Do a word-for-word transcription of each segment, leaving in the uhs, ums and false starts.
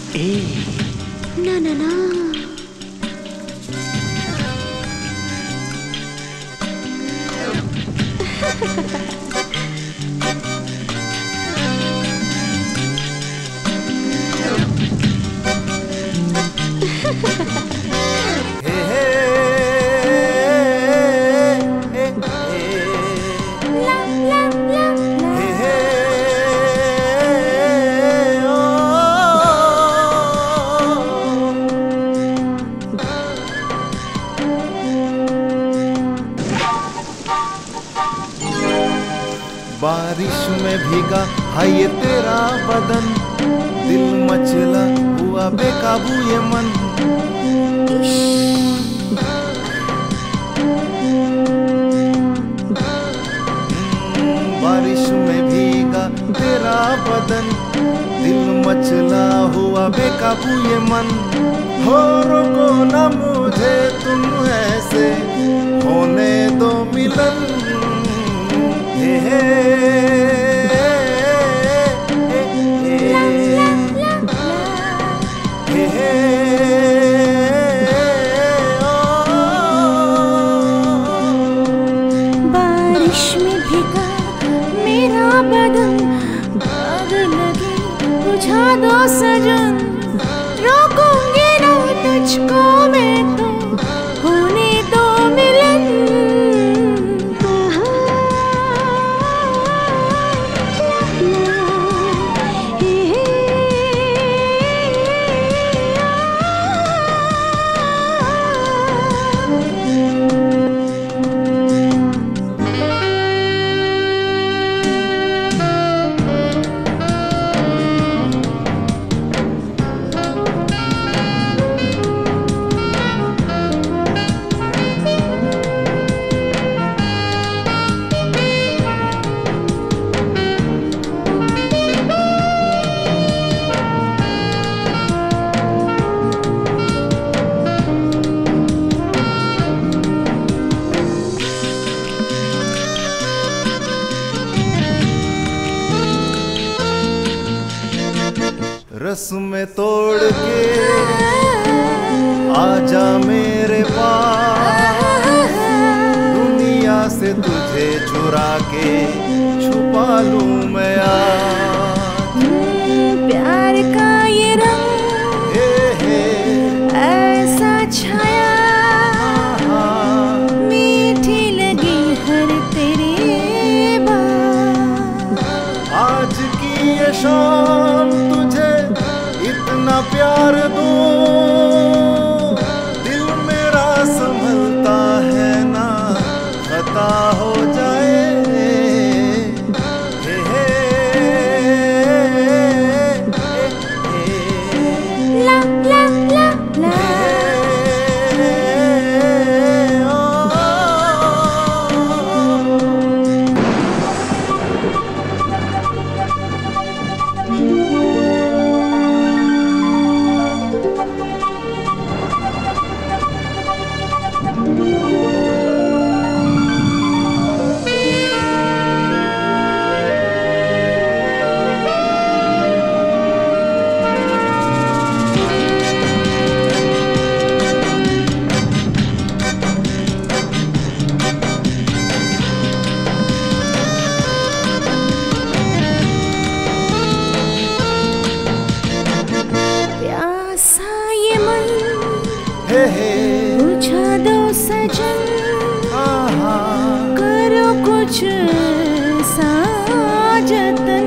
ए ना ना ना बारिश में भीगा है ये तेरा बदन, दिल मचला हुआ बेकाबू ये मन। बारिश में भीगा तेरा बदन, दिल मचला हुआ बेकाबू ये मन। हो रोको ना मुझे तुम ऐसे, होने दो मिलन। हे हे बारिश में भीगा मेरा बदन, आग लगी बुझा दो सजन। रोकूंगी ना तुझको मैं तो, होने दो मिलन। रस में तोड़ के आजा मेरे पास, दुनिया से तुझे चुरा के छुपा लूं मैं आज। प्यार का ये रंग हे हे ऐसा छाया, मीठी लगी हर तेरी बात। आज की ये शाम तुझे इतना प्यार दूं, दिल मेरा संभलता है ना खता हो जाए। हे हे ला ला ला ला बुझा दो सजन, करो कुछ साजतन।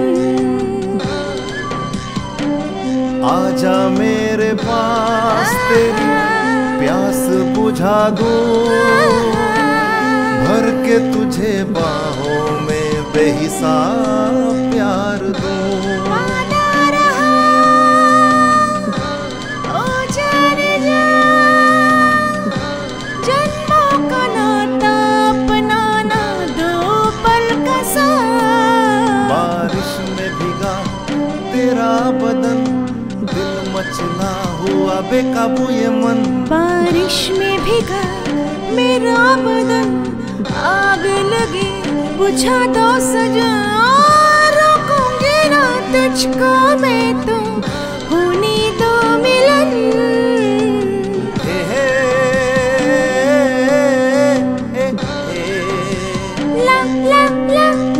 आजा मेरे पास तेरी प्यास बुझा दूं, भर के तुझे बाहों में बेहिसाब प्यार दूं। बदन दिल मचला हुआ बेकाबू ये मन। बारिश में भीगा मेरा बदन, आग लगी बुझा दो सजन। रोकूंगी ना तुझको मैं तो, होने दो ला ला